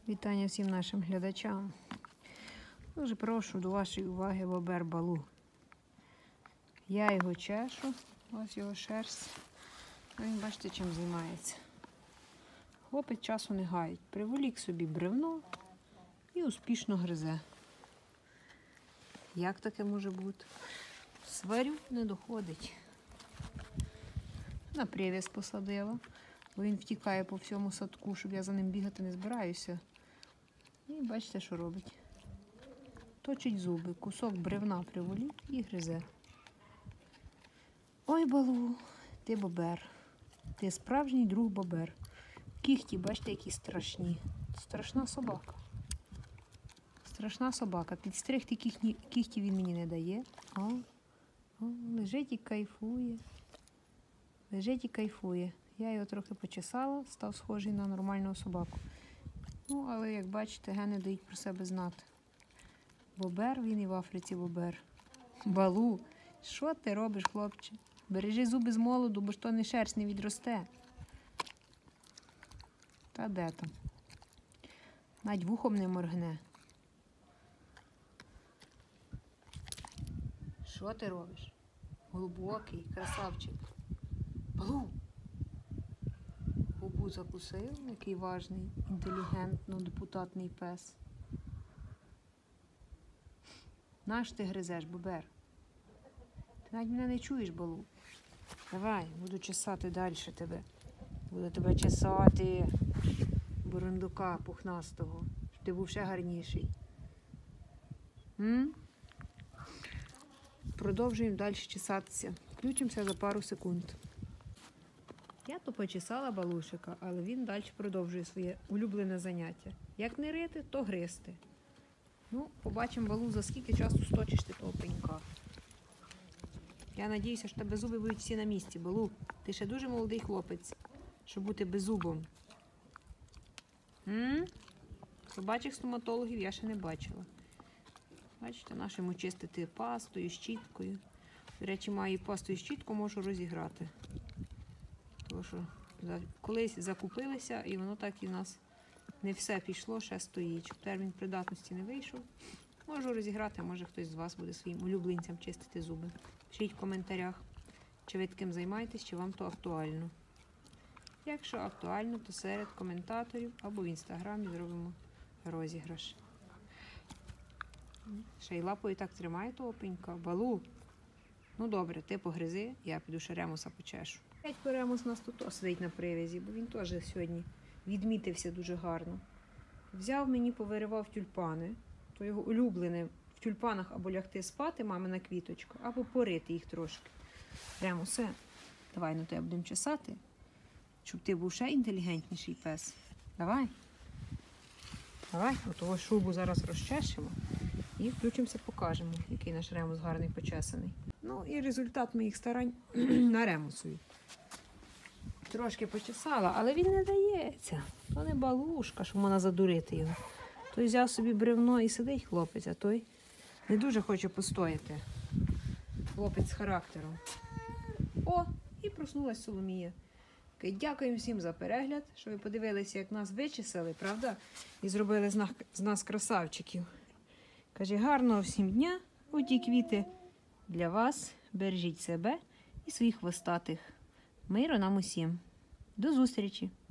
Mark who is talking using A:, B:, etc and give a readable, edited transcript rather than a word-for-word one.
A: Вітання всім нашим глядачам. Дуже прошу до вашої уваги бобер Балу. Я його чешу, ось його шерсть. А він, бачите, чим займається. Хлопець часу не гаїть. Приволік собі бревно і успішно гризе. Як таке може бути? Сварю не доходить. На прив'яз посадила, бо він втікає по всьому садку, щоб я за ним бігати не збираюся. І бачите, що робить. Точить зуби, кусок бревна приволік і гризе. Ой, Балу, ти бобер. Ти справжній друг бобер. Кіхті, бачите, які страшні. Страшна собака. Страшна собака. Підстригти кіхті він мені не дає. О, лежить і кайфує. Лежить і кайфує. Я його трохи почесала, став схожий на нормального собаку. Ну, але, як бачите, гени дають про себе знати. Бобер, він і в Африці бобер. Балу, що ти робиш, хлопче? Бережи зуби з молоду, бо ж то не шерсть не відросте. Та де там? Навіть вухом не моргне. Що ти робиш? Глибокий, красавчик. Балу! Губу закусив, який важний, інтелігентно-депутатний пес. Наш ти гризеш, бобер? Ти навіть мене не чуєш, Балу. Давай, буду чесати далі тебе. Буду тебе чесати, бурундука пухнастого, щоб ти був ще гарніший. Продовжуємо далі чесатися. Включимося за пару секунд. Я то почесала Балушика, але він далі продовжує своє улюблене заняття. Як не рити, то гризти. Ну, побачимо, Балу, за скільки часу сточиш ти того пенька. Я надіюся, що тебе зуби будуть всі на місці. Балу, ти ще дуже молодий хлопець, щоб бути беззубом. Собачих стоматологів я ще не бачила. Бачите, нашому чистити пастою, щіткою. До речі, маю пасту і щітку, можу розіграти. Тому що колись закупилися, і воно так і в нас не все пішло, ще стоїть. Щоб термін придатності не вийшов, можу розіграти, а може хтось з вас буде своїм улюбленцям чистити зуби. Пишіть в коментарях, чи ви таким займаєтесь, чи вам то актуально. Якщо актуально, то серед коментаторів або в інстаграмі зробимо розіграш. Ще й лапою так тримає того пенька. Балу, ну добре, ти погризи, я піду ще ремуса почешу. Дядько Ремус у нас тут сидить на привязі, бо він теж сьогодні відмітився дуже гарно. Взяв мені, повиривав тюльпани, то його улюблене в тюльпанах або лягти спати, мамина квіточка, або порити їх трошки. Ремусе, давай на тебе будемо чесати, щоб ти був ще інтелігентніший пес. Давай. Давай, отого шубу зараз розчешемо і включимося, покажемо, який наш Ремус гарний почесаний. Ну і результат моїх старань на Ремусові. Трошки почесала, але він не дається. То не Балушка, що можна задурити його. Той взяв собі бревно і сидить хлопець, а той не дуже хоче постояти. Хлопець з характером. О, і проснулась Соломія. Дякую всім за перегляд, що ви подивилися, як нас вичесали, правда? І зробили з нас красавчиків. Каже, гарного всім дня, оті квіти для вас. Бережіть себе і своїх хвостатих. Миру нам усім. До зустрічі!